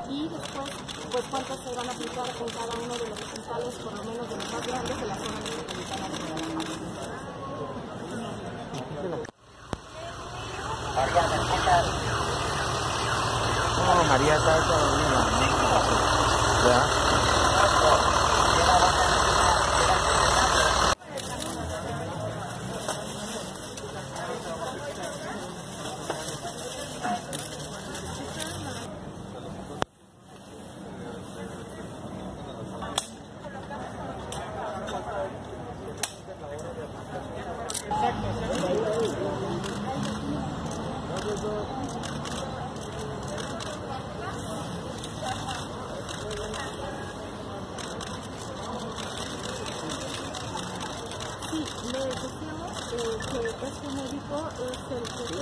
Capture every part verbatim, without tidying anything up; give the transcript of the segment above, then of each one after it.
y después, pues cuántos se van a aplicar con cada uno de los hospitales, por lo menos de los más grandes de la zona metropolitana de Guadalajara. No, María está dormida, ¿no? ¿Verdad? Sí, le decíamos eh, que este médico es el jefe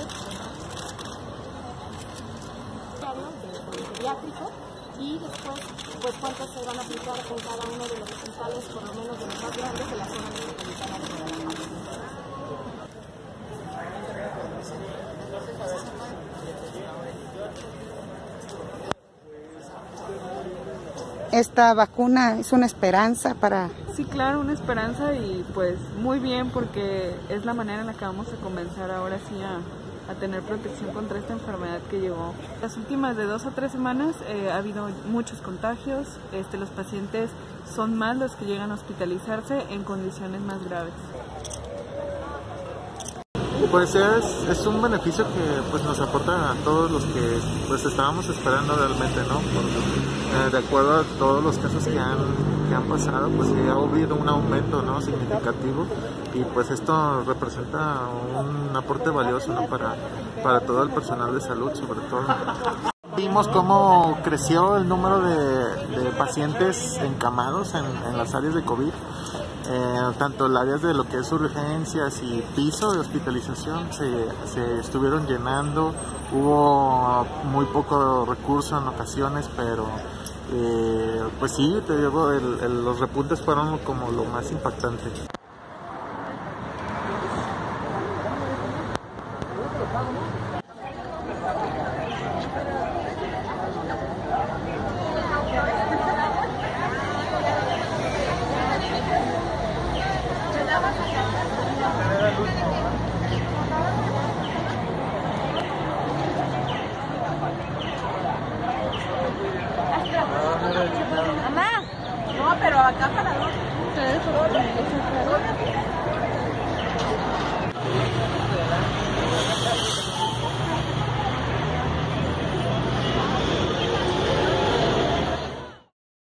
de pediátrico y después, pues cuántos se van a aplicar con cada uno de los hospitales, por lo menos de los más grandes de la zona metropolitana de Guadalajara. Esta vacuna es una esperanza para... Sí, claro, una esperanza y pues muy bien porque es la manera en la que vamos a comenzar ahora sí a, a tener protección contra esta enfermedad que llegó. Las últimas de dos a tres semanas eh, ha habido muchos contagios, este, los pacientes son más los que llegan a hospitalizarse en condiciones más graves. Pues es, es un beneficio que pues nos aporta a todos los que pues estábamos esperando realmente, ¿no? Por, eh, de acuerdo a todos los casos que han, que han pasado, pues sí ha habido un aumento, ¿no? significativo y pues esto representa un aporte valioso, ¿no? para, para todo el personal de salud sobre todo. Vimos cómo creció el número de, de pacientes encamados en, en las áreas de COVID. Eh, tanto las áreas de lo que es urgencias y piso de hospitalización se, se estuvieron llenando, hubo muy poco recurso en ocasiones, pero eh, pues sí, te digo, el, el, los repuntes fueron como lo más impactante.